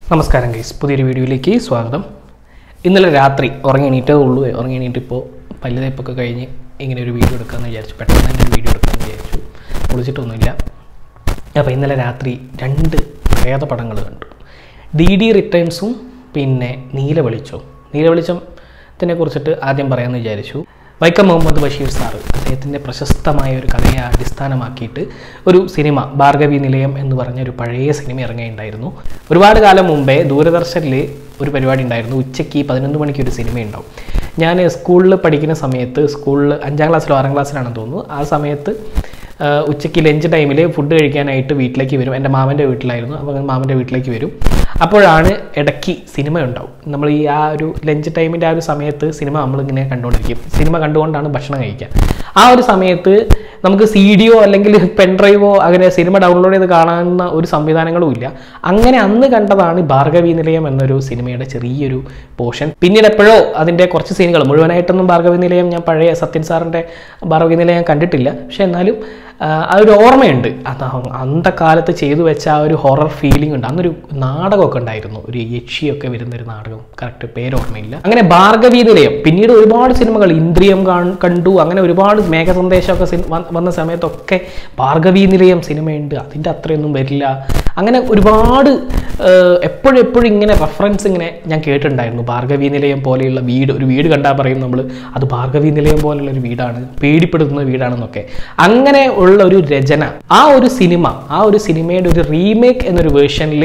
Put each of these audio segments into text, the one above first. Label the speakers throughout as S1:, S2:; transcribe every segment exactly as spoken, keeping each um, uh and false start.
S1: നമസ്കാരം ഗൈസ്, പുതിയൊരു വീഡിയോയിലേക്ക് സ്വാഗതം. ഇന്നലെ രാത്രി ഉറങ്ങിണീറ്റേ ഉള്ളൂ. ഉറങ്ങിണീറ്റിപ്പോൾ പല്ല് തേപ്പൊക്കെ കഴിഞ്ഞ് ഇങ്ങനെ ഒരു വീഡിയോ എടുക്കാമെന്ന് വിചാരിച്ചു. പെട്ടെന്ന് തന്നെ ഒരു വീഡിയോ എടുക്കാമെന്ന് വിചാരിച്ചു. കുളിച്ചിട്ടൊന്നുമില്ല. അപ്പോൾ ഇന്നലെ രാത്രി രണ്ട് പ്രേത പടങ്ങൾ കണ്ടു. ഡി ഡി റിട്ടേൺസും പിന്നെ നീല വെളിച്ചവും. നീല വെളിച്ചത്തിനെ കുറിച്ചിട്ട് ആദ്യം പറയാമെന്ന് വിചാരിച്ചു. വൈക്കം മുഹമ്മദ് ബഷീർ സാറ് അദ്ദേഹത്തിൻ്റെ പ്രശസ്തമായ ഒരു കഥയെ അടിസ്ഥാനമാക്കിയിട്ട് ഒരു സിനിമ ഭാർഗവി നിലയം എന്ന് പറഞ്ഞ ഒരു പഴയ സിനിമ ഇറങ്ങിയിട്ടുണ്ടായിരുന്നു. ഒരുപാട് കാലം മുമ്പേ ദൂരദർശനിൽ ഒരു പരിപാടി ഉണ്ടായിരുന്നു. ഉച്ചയ്ക്ക് പതിനൊന്ന് മണിക്ക് ഒരു സിനിമ ഉണ്ടാവും. ഞാൻ സ്കൂളിൽ പഠിക്കുന്ന സമയത്ത്, സ്കൂളിൽ അഞ്ചാം ക്ലാസ്സിലോ ആറാം ക്ലാസ്സിലാണെന്ന് തോന്നുന്നു, ആ സമയത്ത് ഉച്ചയ്ക്ക് ലഞ്ച് ടൈമിൽ ഫുഡ് കഴിക്കാനായിട്ട് വീട്ടിലേക്ക് വരും. എൻ്റെ മാമൻ്റെ വീട്ടിലായിരുന്നു. അപ്പോൾ മാമൻ്റെ വീട്ടിലേക്ക് വരും. അപ്പോഴാണ് ഇടയ്ക്ക് സിനിമ ഉണ്ടാവും. നമ്മൾ ഈ ആ ഒരു ലഞ്ച് ടൈമിൻ്റെ ആ ഒരു സമയത്ത് സിനിമ നമ്മളിങ്ങനെ കണ്ടുകൊണ്ടിരിക്കും. സിനിമ കണ്ടുകൊണ്ടാണ് ഭക്ഷണം കഴിക്കുക. ആ ഒരു സമയത്ത് നമുക്ക് സി ഡിയോ അല്ലെങ്കിൽ പെൻ ഡ്രൈവോ അങ്ങനെ സിനിമ ഡൗൺലോഡ് ചെയ്ത് കാണാവുന്ന ഒരു സംവിധാനങ്ങളും ഇല്ല. അങ്ങനെ അന്ന് കണ്ടതാണ് ഭാർഗവി നിലയം എന്നൊരു സിനിമയുടെ ചെറിയൊരു പോർഷൻ. പിന്നീട് എപ്പോഴോ അതിൻ്റെ കുറച്ച് സീനുകൾ, മുഴുവനായിട്ടൊന്നും ഭാർഗവി നിലയം ഞാൻ പഴയ സത്യൻ സാറിൻ്റെ ഭാർഗവി നിലയം കണ്ടിട്ടില്ല. പക്ഷെ എന്നാലും ആ ഒരു ഓർമ്മയുണ്ട്. അത് അന്നത്തെ കാലത്ത് ചെയ്തു വെച്ച ആ ഒരു ഹൊറർ ഫീലിംഗ് ഉണ്ട്. അന്നൊരു നാടകമൊക്കെ ഉണ്ടായിരുന്നു, ഒരു യക്ഷിയൊക്കെ വരുന്നൊരു നാടകം, കറക്റ്റ് പേര് ഓർമ്മയില്ല. അങ്ങനെ ഭാർഗവി നിലയം. പിന്നീട് ഒരുപാട് സിനിമകൾ, ഇന്ദ്രിയം കണ്ടു. അങ്ങനെ ഒരുപാട് മേഘസന്ദേശമൊക്കെ വന്ന സമയത്തൊക്കെ ഭാർഗവി നിലയം സിനിമയുണ്ട്, അതിൻ്റെ അത്രയൊന്നും വരില്ല. അങ്ങനെ ഒരുപാട് എപ്പോഴും എപ്പോഴും ഇങ്ങനെ റെഫറൻസ് ഇങ്ങനെ ഞാൻ കേട്ടിട്ടുണ്ടായിരുന്നു. ഭാർഗവി നിലയം പോലെയുള്ള വീട്, ഒരു വീട് കണ്ടാൽ പറയും നമ്മൾ അത് ഭാർഗവി നിലയം പോലെയുള്ള ഒരു വീടാണ്, പേടിപ്പെടുത്തുന്ന വീടാണെന്നൊക്കെ. അങ്ങനെ ഉള്ള ഒരു രചന, ആ ഒരു സിനിമ, ആ ഒരു സിനിമയുടെ ഒരു റീമേക്ക് എന്നൊരു വേർഷനിൽ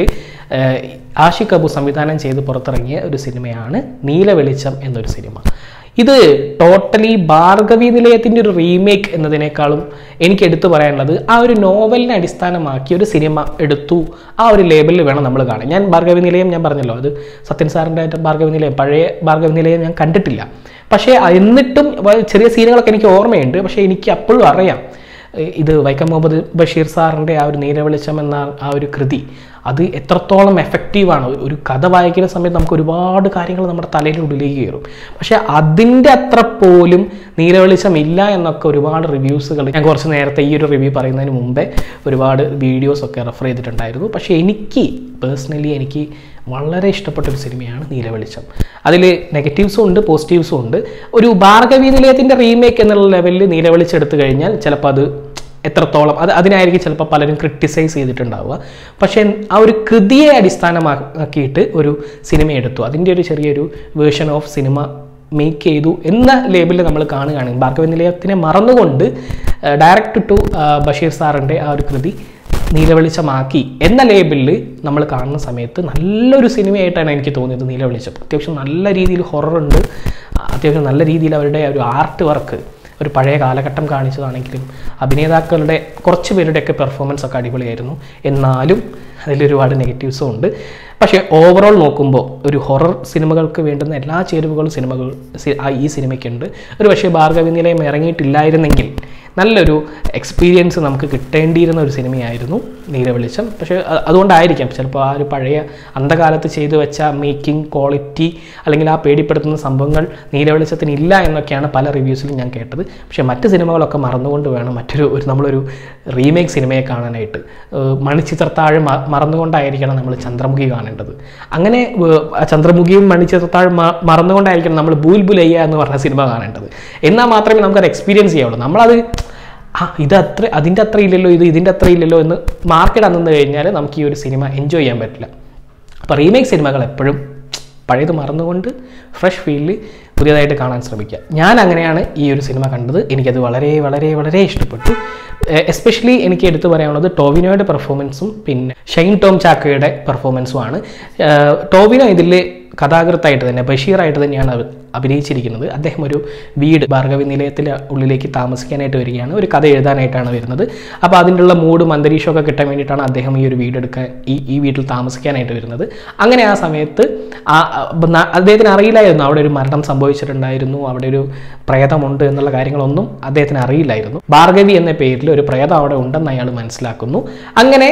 S1: ആഷിഖ് അബു സംവിധാനം ചെയ്ത് പുറത്തിറങ്ങിയ ഒരു സിനിമയാണ് നീല വെളിച്ചം എന്നൊരു സിനിമ. ഇത് ടോട്ടലി ഭാർഗവി നിലയത്തിൻ്റെ ഒരു റീമേക്ക് എന്നതിനേക്കാളും എനിക്ക് എടുത്തു പറയാനുള്ളത് ആ ഒരു നോവലിനെ അടിസ്ഥാനമാക്കി ഒരു സിനിമ എടുത്തു, ആ ഒരു ലേബലിൽ വേണം നമ്മൾ കാണാൻ. ഞാൻ ഭാർഗവി നിലയം ഞാൻ പറഞ്ഞല്ലോ, അത് സത്യൻ സാറിൻ്റെ ഭാർഗവി നിലയം, പഴയ ഭാർഗവി നിലയം ഞാൻ കണ്ടിട്ടില്ല. പക്ഷേ എന്നിട്ടും ചെറിയ സീനുകളൊക്കെ എനിക്ക് ഓർമ്മയുണ്ട്. പക്ഷേ എനിക്ക് അപ്പോഴും അറിയാം ഇത് വൈക്കം മുഹമ്മദ് ബഷീർ സാറിൻ്റെ ആ ഒരു നീല വെളിച്ചം എന്ന ആ ഒരു കൃതി അത് എത്രത്തോളം എഫക്റ്റീവാണ്. ഒരു കഥ വായിക്കുന്ന സമയത്ത് നമുക്ക് ഒരുപാട് കാര്യങ്ങൾ നമ്മുടെ തലയുടെ ഉള്ളിലേക്ക് കയറും. പക്ഷേ അതിൻ്റെ അത്ര പോലും നീല വെളിച്ചം ഇല്ല എന്നൊക്കെ ഒരുപാട് റിവ്യൂസുകൾ ഞാൻ കുറച്ച് നേരത്തെ ഈ ഒരു റിവ്യൂ പറയുന്നതിന് മുമ്പേ ഒരുപാട് വീഡിയോസൊക്കെ റെഫർ ചെയ്തിട്ടുണ്ടായിരുന്നു. പക്ഷേ എനിക്ക് പേഴ്സണലി എനിക്ക് വളരെ ഇഷ്ടപ്പെട്ടൊരു സിനിമയാണ് നീല വെളിച്ചം. അതിൽ നെഗറ്റീവ്സും ഉണ്ട്, പോസിറ്റീവ്സും ഉണ്ട്. ഒരു ഭാർഗവി നിലയത്തിൻ്റെ റീമേക്ക് എന്നുള്ള ലെവലിൽ നീല വെളിച്ചം എടുത്തു കഴിഞ്ഞാൽ ചിലപ്പോൾ അത് എത്രത്തോളം അത് അതിനായിരിക്കും ചിലപ്പോൾ പലരും ക്രിട്ടിസൈസ് ചെയ്തിട്ടുണ്ടാവുക. പക്ഷേ ആ ഒരു കൃതിയെ അടിസ്ഥാനമാക്കിയിട്ട് ഒരു സിനിമ എടുത്തു, അതിൻ്റെ ഒരു ചെറിയൊരു വേർഷൻ ഓഫ് സിനിമ മേക്ക് ചെയ്തു എന്ന ലേബിളിൽ നമ്മൾ കാണുകയാണെങ്കിൽ ഭാർഗവി നിലയത്തിനെ മറന്നുകൊണ്ട് ഡയറക്റ്റ് ടു ബഷീർ സാറിൻ്റെ ആ ഒരു കൃതി നീല വെളിച്ചമാക്കി എന്ന ലേബിളിൽ നമ്മൾ കാണുന്ന സമയത്ത് നല്ലൊരു സിനിമയായിട്ടാണ് എനിക്ക് തോന്നിയത് നീല വെളിച്ചം. അത്യാവശ്യം നല്ല രീതിയിൽ ഹൊററുണ്ട്, അത്യാവശ്യം നല്ല രീതിയിൽ അവരുടെ ഒരു ആർട്ട് വർക്ക്, ഒരു പഴയ കാലഘട്ടം കാണിച്ചതാണെങ്കിലും അഭിനേതാക്കളുടെ കുറച്ച് പേരുടെയൊക്കെ പെർഫോമൻസ് ഒക്കെ അടിപൊളിയായിരുന്നു. എന്നാലും അതിലൊരുപാട് നെഗറ്റീവ്സും ഉണ്ട്. പക്ഷേ ഓവറോൾ നോക്കുമ്പോൾ ഒരു ഹൊറർ സിനിമകൾക്ക് വേണ്ടുന്ന എല്ലാ ചേരുവകളും സിനിമകൾ ഈ സിനിമയ്ക്കുണ്ട്. ഒരു പക്ഷേ ഭാർഗവി നിലയം ഇറങ്ങിയിട്ടില്ലായിരുന്നെങ്കിൽ നല്ലൊരു എക്സ്പീരിയൻസ് നമുക്ക് കിട്ടേണ്ടിയിരുന്ന ഒരു സിനിമയായിരുന്നു നീല വെളിച്ചം. പക്ഷേ അതുകൊണ്ടായിരിക്കാം ചിലപ്പോൾ ആ ഒരു പഴയ അന്ധകാലത്ത് ചെയ്തു വെച്ച മേക്കിംഗ് ക്വാളിറ്റി അല്ലെങ്കിൽ ആ പേടിപ്പെടുത്തുന്ന സംഭവങ്ങൾ നീല വെളിച്ചത്തിന് ഇല്ല എന്നൊക്കെയാണ് പല റിവ്യൂസിലും ഞാൻ കേട്ടത്. പക്ഷേ മറ്റ് സിനിമകളൊക്കെ മറന്നുകൊണ്ട് വേണം മറ്റൊരു ഒരു നമ്മളൊരു റീമേക്ക് സിനിമയെ കാണാനായിട്ട്. മണിച്ചിത്രത്താഴ് മറന്നുകൊണ്ടായിരിക്കണം നമ്മൾ ചന്ദ്രമുഖി കാണേണ്ടത്. അങ്ങനെ ചന്ദ്രമുഖിയും മണിച്ചിത്രത്താഴ് മറന്നുകൊണ്ടായിരിക്കണം നമ്മൾ ബൂൽ ബുലയ്യ എന്ന് പറഞ്ഞ സിനിമ കാണേണ്ടത്. എന്നാൽ മാത്രമേ നമുക്കത് എക്സ്പീരിയൻസ് ചെയ്യാവുള്ളൂ. നമ്മളത് ആ ഇത് അത്ര അതിൻ്റെ അത്ര ഇല്ലല്ലോ, ഇത് ഇതിൻ്റെ അത്ര ഇല്ലല്ലോ എന്ന് മാർക്കറ്റ് അന്നു കഴിഞ്ഞാൽ നമുക്ക് ഈ ഒരു സിനിമ എൻജോയ് ചെയ്യാൻ പറ്റില്ല. അപ്പോൾ റീമേക്ക് സിനിമകൾ എപ്പോഴും പഴയത് മറന്നുകൊണ്ട് ഫ്രഷ് ഫീലിൽ പുതിയതായിട്ട് കാണാൻ ശ്രമിക്കുക. ഞാൻ അങ്ങനെയാണ് ഈ ഒരു സിനിമ കണ്ടത്. എനിക്കത് വളരെ വളരെ വളരെ ഇഷ്ടപ്പെട്ടു. എസ്പെഷ്യലി എനിക്ക് എടുത്തു പറയാനുള്ളത് ടോവിനോയുടെ പെർഫോമൻസും പിന്നെ ഷൈൻ ടോം ചാക്കോയുടെ പെർഫോമൻസുമാണ്. ടോവിനോ ഇതിൽ കഥാകൃത്തായിട്ട് തന്നെ ബഷീറായിട്ട് തന്നെയാണ് അഭിനയിച്ചിരിക്കുന്നത്. അദ്ദേഹം ഒരു വീട് ഭാർഗവി നിലയത്തിൻ്റെ ഉള്ളിലേക്ക് താമസിക്കാനായിട്ട് വരികയാണ്, ഒരു കഥ എഴുതാനായിട്ടാണ് വരുന്നത്. അപ്പോൾ അതിനുള്ള മൂഡും അന്തരീക്ഷമൊക്കെ കിട്ടാൻ വേണ്ടിയിട്ടാണ് അദ്ദേഹം ഈ ഒരു വീടെടുക്കാൻ ഈ ഈ വീട്ടിൽ താമസിക്കാനായിട്ട് വരുന്നത്. അങ്ങനെ ആ സമയത്ത് ആ അദ്ദേഹത്തിന് അറിയില്ലായിരുന്നു അവിടെ ഒരു മരണം സംഭവിച്ചിട്ടുണ്ടായിരുന്നു, അവിടെ ഒരു പ്രേതമുണ്ട് എന്നുള്ള കാര്യങ്ങളൊന്നും അദ്ദേഹത്തിന് അറിയില്ലായിരുന്നു. ഭാർഗവി എന്ന പേരിൽ ഒരു പ്രേതം അവിടെ ഉണ്ടെന്ന് അയാൾ മനസ്സിലാക്കുന്നു. അങ്ങനെ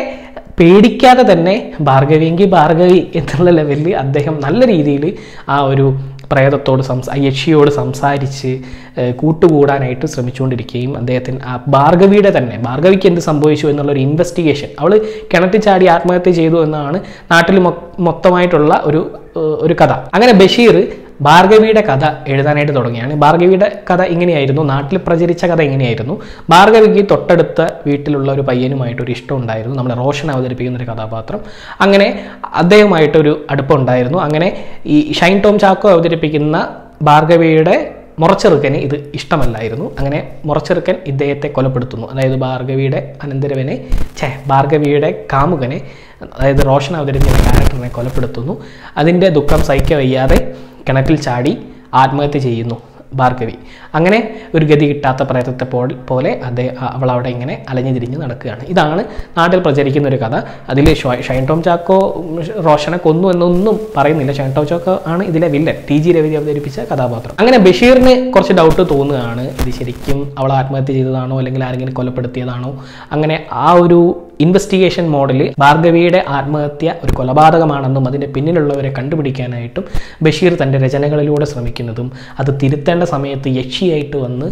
S1: പേടിക്കാതെ തന്നെ ഭാർഗവിയെങ്കിൽ ഭാർഗവി എന്നുള്ള ലെവലിൽ അദ്ദേഹം നല്ല രീതിയിൽ ആ ഒരു പ്രേതത്തോട് സംസാ യക്ഷിയോട് സംസാരിച്ച് കൂട്ടുകൂടാനായിട്ട് ശ്രമിച്ചുകൊണ്ടിരിക്കുകയും അദ്ദേഹത്തിന് ആ ഭാർഗവിയുടെ തന്നെ ഭാർഗവിക്ക് എന്ത് സംഭവിച്ചു എന്നുള്ളൊരു ഇൻവെസ്റ്റിഗേഷൻ, അവൾ കിണറ്റിൽ ചാടി ആത്മഹത്യ ചെയ്തു എന്നാണ് നാട്ടിൽ മൊത്തമായിട്ടുള്ള ഒരു ഒരു കഥ. അങ്ങനെ ബഷീർ ഭാർഗവിയുടെ കഥ എഴുതാനായിട്ട് തുടങ്ങിയാണ്. ഭാർഗവിയുടെ കഥ ഇങ്ങനെയായിരുന്നു, നാട്ടിൽ പ്രചരിച്ച കഥ ഇങ്ങനെയായിരുന്നു. ഭാർഗവിക്ക് തൊട്ടടുത്ത വീട്ടിലുള്ള ഒരു പയ്യനുമായിട്ടൊരു ഇഷ്ടം ഉണ്ടായിരുന്നു, നമ്മളെ റോഷൻ അവതരിപ്പിക്കുന്ന ഒരു കഥാപാത്രം. അങ്ങനെ അദ്ദേഹമായിട്ടൊരു അടുപ്പം ഉണ്ടായിരുന്നു. അങ്ങനെ ഈ ഷൈൻ ടോം ചാക്കോ അവതരിപ്പിക്കുന്ന ഭാർഗവിയുടെ മുറച്ചെറുക്കന് ഇത് ഇഷ്ടമല്ലായിരുന്നു. അങ്ങനെ മുറച്ചെറുക്കൻ ഇദ്ദേഹത്തെ കൊലപ്പെടുത്തുന്നു. അതായത് ഭാർഗവിയുടെ അനന്തരവനെ ഛേ ഭാർഗവിയുടെ കാമുകനെ, അതായത് റോഷൻ അവതരിപ്പിക്കുന്ന ക്യാരക്ടറിനെ കൊലപ്പെടുത്തുന്നു. അതിൻ്റെ ദുഃഖം സഹിക്ക വയ്യാതെ കിണറ്റിൽ ചാടി ആത്മഹത്യ ചെയ്യുന്നു ഭാർഗവി. അങ്ങനെ ഒരു ഗതി കിട്ടാത്ത പ്രേതത്തെ പോലെ അതേ അവൾ അവിടെ ഇങ്ങനെ അലഞ്ഞു തിരിഞ്ഞ് നടക്കുകയാണ്. ഇതാണ് നാട്ടിൽ പ്രചരിക്കുന്ന ഒരു കഥ. അതിൽ ഷൈൻ ടോം ചാക്കോ റോഷനെ കൊന്നു എന്നൊന്നും പറയുന്നില്ല. ഷൈൻ ടോം ചാക്കോ ആണ് ഇതിലെ വില്ലൻ, ടി ജി രവി അവതരിപ്പിച്ച കഥാപാത്രം. അങ്ങനെ ബഷീറിന് കുറച്ച് ഡൗട്ട് തോന്നുകയാണ്, ഇത് ശരിക്കും അവൾ ആത്മഹത്യ ചെയ്തതാണോ അല്ലെങ്കിൽ ആരെങ്കിലും കൊലപ്പെടുത്തിയതാണോ. അങ്ങനെ ആ ഒരു ഇൻവെസ്റ്റിഗേഷൻ മോഡൽ ഭാർഗവിയുടെ ആത്മഹത്യ ഒരു കൊലപാതകമാണെന്നും അതിൻ്റെ പിന്നിലുള്ളവരെ കണ്ടുപിടിക്കാനായിട്ടും ബഷീർ തൻ്റെ രചനകളിലൂടെ ശ്രമിക്കുന്നതും അത് തിരുത്തേണ്ട സമയത്ത് യക്ഷിയായിട്ട് വന്ന്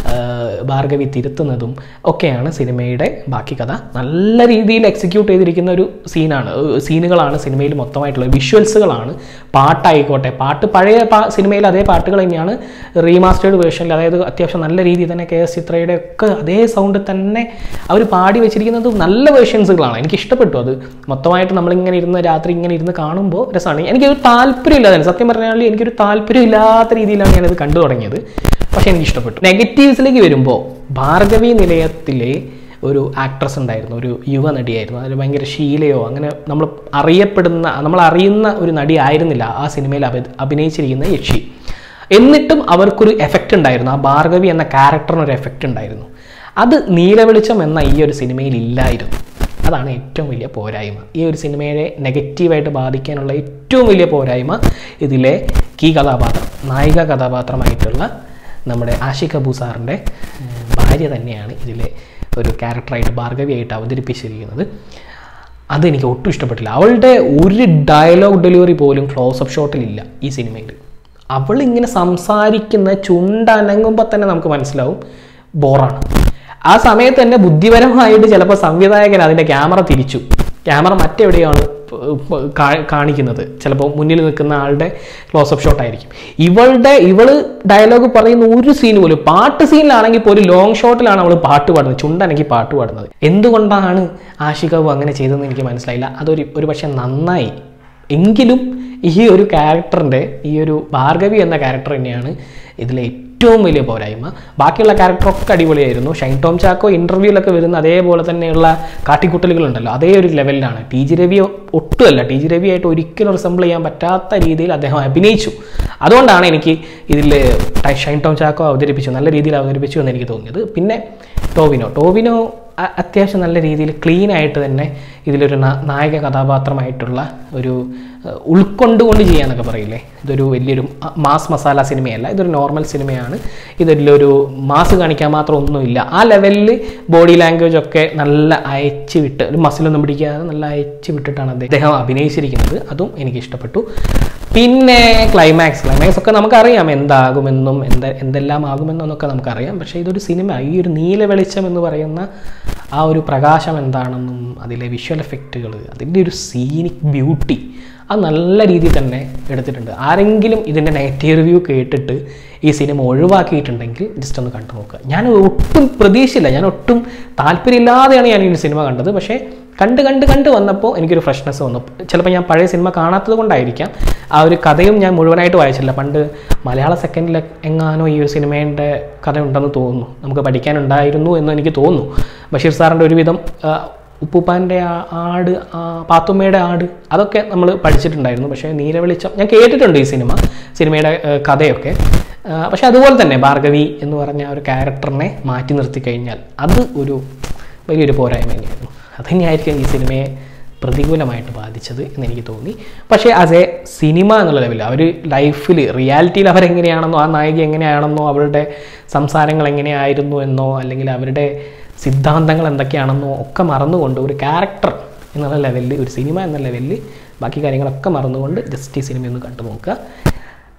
S1: ഭാർഗവി തിരുത്തുന്നതും ഒക്കെയാണ് സിനിമയുടെ ബാക്കി കഥ. നല്ല രീതിയിൽ എക്സിക്യൂട്ട് ചെയ്തിരിക്കുന്ന ഒരു സീനാണ് സീനുകളാണ് സിനിമയിൽ മൊത്തമായിട്ടുള്ള വിഷ്വൽസുകളാണ്. പാട്ടായിക്കോട്ടെ, പാട്ട് പഴയ പാ സിനിമയിൽ അതേ പാട്ടുകൾ തന്നെയാണ് റീമാസ്റ്റേർഡ് വേർഷനിൽ, അതായത് അത്യാവശ്യം നല്ല രീതിയിൽ തന്നെ കെ എസ് ചിത്രയുടെ ഒക്കെ അതേ സൗണ്ട് തന്നെ അവർ പാടി വെച്ചിരിക്കുന്നത് നല്ല വേർഷൻസുകളാണ്. എനിക്ക് ഇഷ്ടപ്പെട്ടു അത് മൊത്തമായിട്ട്. നമ്മളിങ്ങനെ ഇരുന്ന് രാത്രി ഇങ്ങനെ ഇരുന്ന് കാണുമ്പോൾ രസമാണ്. എനിക്കൊരു താല്പര്യമില്ലാതെ, സത്യം പറഞ്ഞാൽ എനിക്കൊരു താല്പര്യമില്ലാത്ത രീതിയിലാണ് ഞാനത് കണ്ടു തുടങ്ങിയത്. പക്ഷെ എനിക്ക് ഇഷ്ടപ്പെട്ടു. നെഗറ്റീവ്സിലേക്ക് വരുമ്പോൾ ഭാർഗവി നിലയത്തിലെ ഒരു ആക്ട്രസ് ഉണ്ടായിരുന്നു, ഒരു യുവ നടിയായിരുന്നു. അതിൽ ഭയങ്കര ശീലയോ അങ്ങനെ നമ്മൾ അറിയപ്പെടുന്ന നമ്മൾ അറിയുന്ന ഒരു നടി ആയിരുന്നില്ല ആ സിനിമയിൽ അഭി അഭിനയിച്ചിരിക്കുന്ന യക്ഷി. എന്നിട്ടും അവർക്കൊരു എഫക്റ്റ് ഉണ്ടായിരുന്നു, ആ ഭാർഗവി എന്ന ക്യാരക്ടറിനൊരു എഫക്റ്റ് ഉണ്ടായിരുന്നു. അത് നീലവെളിച്ചം എന്ന ഈ ഒരു സിനിമയിൽ ഇല്ലായിരുന്നു. അതാണ് ഏറ്റവും വലിയ പോരായ്മ. ഈ ഒരു സിനിമയെ നെഗറ്റീവായിട്ട് ബാധിക്കാനുള്ള ഏറ്റവും വലിയ പോരായ്മ ഇതിലെ കീ കഥാപാത്രം, നായിക കഥാപാത്രമായിട്ടുള്ള നമ്മുടെ ആഷിഖ് അബു സാറിൻ്റെ ഭാര്യ തന്നെയാണ് ഇതിലെ ഒരു ക്യാരക്ടറായിട്ട് ഭാർഗവിയായിട്ട് അവതരിപ്പിച്ചിരിക്കുന്നത്. അതെനിക്ക് ഒട്ടും ഇഷ്ടപ്പെട്ടില്ല. അവളുടെ ഒരു ഡയലോഗ് ഡെലിവറി പോലും ക്ലോസപ്പ് ഷോട്ടിലില്ല ഈ സിനിമയിൽ. അവൾ ഇങ്ങനെ സംസാരിക്കുന്ന ചുണ്ടനങ്ങുമ്പോൾ തന്നെ നമുക്ക് മനസ്സിലാവും ബോറാണ്. ആ സമയത്ത് തന്നെ ബുദ്ധിപരമായിട്ട് ചിലപ്പോൾ സംവിധായകൻ അതിൻ്റെ ക്യാമറ തിരിച്ചു, ക്യാമറ മറ്റെവിടെയാണ് കാണിക്കുന്നത്, ചിലപ്പോൾ മുന്നിൽ നിൽക്കുന്ന ആളുടെ ക്ലോസപ്പ് ഷോട്ടായിരിക്കും. ഇവളുടെ ഇവള് ഡയലോഗ് പറയുന്ന ഒരു സീൻ പോലും, പാട്ട് സീനിലാണെങ്കിൽ പോലും ലോങ് ഷോട്ടിലാണ് അവൾ പാട്ട് പാടുന്നത്, ചുണ്ടനക്കി പാട്ട് പാടുന്നത്. എന്തുകൊണ്ടാണ് ആഷിഖ് അബു അങ്ങനെ ചെയ്തതെന്ന് എനിക്ക് മനസ്സിലായില്ല. അതൊരു ഒരു പക്ഷേ നന്നായി. എങ്കിലും ഈ ഒരു ക്യാരക്ടറിൻ്റെ, ഈ ഒരു ഭാർഗവി എന്ന ക്യാരക്ടർ തന്നെയാണ് ഇതിലെ ഏറ്റവും വലിയ പോരായ്മ. ബാക്കിയുള്ള ക്യാരക്ടറൊക്കെ അടിപൊളിയായിരുന്നു. ഷൈൻ ടോം ചാക്കോ ഇൻ്റർവ്യൂവിലൊക്കെ വരുന്ന അതേപോലെ തന്നെയുള്ള കാട്ടിക്കുട്ടലുകളുണ്ടല്ലോ, അതേ ഒരു ലെവലിലാണ്. ടി ജി രവി ഒട്ടുമല്ല, ടി ജി രവി ആയിട്ട് ഒരിക്കലും റിസംബിൾ ചെയ്യാൻ പറ്റാത്ത രീതിയിൽ അദ്ദേഹം അഭിനയിച്ചു. അതുകൊണ്ടാണ് എനിക്ക് ഇതിൽ ഷൈൻ ടോം ചാക്കോ അവതരിപ്പിച്ചു, നല്ല രീതിയിൽ അവതരിപ്പിച്ചു എന്ന് എനിക്ക് തോന്നിയത്. പിന്നെ ടോവിനോ ടോവിനോ അത്യാവശ്യം നല്ല രീതിയിൽ ക്ലീൻ ആയിട്ട് തന്നെ ഇതിലൊരു നായക കഥാപാത്രമായിട്ടുള്ള ഒരു ഉൾക്കൊണ്ടുകൊണ്ട് ചെയ്യാന്നൊക്കെ പറയില്ലേ, ഇതൊരു വലിയൊരു മാസ് മസാല സിനിമയല്ല, ഇതൊരു നോർമൽ സിനിമയാണ്. ഇതിലൊരു മാസ് കാണിക്കാൻ മാത്രം ഒന്നുമില്ല. ആ ലെവലിൽ ബോഡി ലാംഗ്വേജ് ഒക്കെ നല്ല അയച്ചു വിട്ട്, ഒരു മസിലൊന്നും പിടിക്കാതെ നല്ല അയച്ചു വിട്ടിട്ടാണ് അദ്ദേഹം അഭിനയിച്ചിരിക്കുന്നത്. അതും എനിക്ക് ഇഷ്ടപ്പെട്ടു. പിന്നെ ക്ലൈമാക്സ് ക്ലൈമാക്സ് ഒക്കെ നമുക്കറിയാം എന്താകുമെന്നും എന്ത് എന്തെല്ലാം ആകുമെന്നൊക്കെ നമുക്കറിയാം. പക്ഷേ ഇതൊരു സിനിമ, ഈ ഒരു നീല വെളിച്ചം എന്ന് പറയുന്ന ആ ഒരു പ്രകാശം എന്താണെന്നും അതിലെ വിഷ്വൽ എഫക്റ്റുകൾ, അതിൻ്റെ ഒരു സീനിക് ബ്യൂട്ടി അത് നല്ല രീതിയിൽ തന്നെ എടുത്തിട്ടുണ്ട്. ആരെങ്കിലും ഇതിൻ്റെ നെഗറ്റീവ് റിവ്യൂ കേട്ടിട്ട് ഈ സിനിമ ഒഴിവാക്കിയിട്ടുണ്ടെങ്കിൽ ജസ്റ്റ് ഒന്ന് കണ്ടു നോക്കുക. ഞാൻ ഒട്ടും പ്രതീക്ഷയില്ല, ഞാൻ ഒട്ടും താല്പര്യമില്ലാതെയാണ് ഞാൻ ഈ സിനിമ കണ്ടത്. പക്ഷേ കണ്ട് കണ്ട് കണ്ട് വന്നപ്പോൾ എനിക്കൊരു ഫ്രഷ്നെസ് വന്നു. ചിലപ്പോൾ ഞാൻ പഴയ സിനിമ കാണാത്തത് കൊണ്ടായിരിക്കാം. ആ ഒരു കഥയും ഞാൻ മുഴുവനായിട്ട് വായിച്ചില്ല. പണ്ട് മലയാള സെക്കൻഡിൽ എങ്ങാനോ ഈ ഒരു സിനിമയുടെ കഥ ഉണ്ടെന്ന് തോന്നുന്നു, നമുക്ക് പഠിക്കാനുണ്ടായിരുന്നു എന്ന് എനിക്ക് തോന്നുന്നു. ബഷീർ സാറിൻ്റെ ഒരുവിധം ഉപ്പൂപ്പാൻ്റെ ആട്, പാത്തുമ്മയുടെ ആട്, അതൊക്കെ നമ്മൾ പഠിച്ചിട്ടുണ്ടായിരുന്നു. പക്ഷേ നീലവെളിച്ചം ഞാൻ കേട്ടിട്ടുണ്ട് ഈ സിനിമ സിനിമയുടെ കഥയൊക്കെ. പക്ഷെ അതുപോലെ തന്നെ ഭാർഗവി എന്ന് പറഞ്ഞ ഒരു ക്യാരക്ടറിനെ മാറ്റി നിർത്തി കഴിഞ്ഞാൽ അത് ഒരു വലിയൊരു പോരായ്മ തന്നെയായിരുന്നു. അതുതന്നെയായിരിക്കും ഈ സിനിമയെ പ്രതികൂലമായിട്ട് ബാധിച്ചത് എന്നെനിക്ക് തോന്നി. പക്ഷേ ആസ് എ സിനിമ എന്നുള്ള ലെവലിൽ അവർ ലൈഫിൽ റിയാലിറ്റിയിൽ അവരെങ്ങനെയാണെന്നോ ആ നായിക എങ്ങനെയാണെന്നോ അവരുടെ സംസാരങ്ങൾ എങ്ങനെയായിരുന്നു എന്നോ അല്ലെങ്കിൽ അവരുടെ സിദ്ധാന്തങ്ങൾ എന്തൊക്കെയാണെന്നോ ഒക്കെ മറന്നുകൊണ്ട് ഒരു ക്യാരക്ടർ എന്നുള്ള ലെവലിൽ, ഒരു സിനിമ എന്ന ലെവലിൽ ബാക്കി കാര്യങ്ങളൊക്കെ മറന്നുകൊണ്ട് ജസ്റ്റ് ഈ സിനിമ ഒന്ന് കണ്ടു നോക്കുക.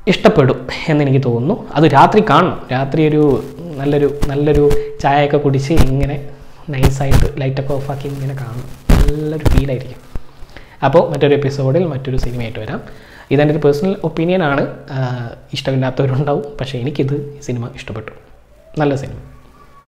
S1: ഇഷ്ടപ്പെടും എന്നെനിക്ക് തോന്നുന്നു. അത് രാത്രി കാണണം. രാത്രി ഒരു നല്ലൊരു നല്ലൊരു ചായയൊക്കെ കുടിച്ച് ഇങ്ങനെ നൈസായിട്ട് ലൈറ്റൊക്കെ ഓഫാക്കി ഇങ്ങനെ കാണണം. നല്ലൊരു ഫീലായിരിക്കും. അപ്പോൾ മറ്റൊരു എപ്പിസോഡിൽ മറ്റൊരു സിനിമയായിട്ട് വരാം. ഇതെൻ്റെ ഒരു പേഴ്സണൽ ഒപ്പീനിയനാണ്. ഇഷ്ടമില്ലാത്തവരുണ്ടാവും, പക്ഷേ എനിക്കിത് സിനിമ ഇഷ്ടപ്പെട്ടു. നല്ല സിനിമ.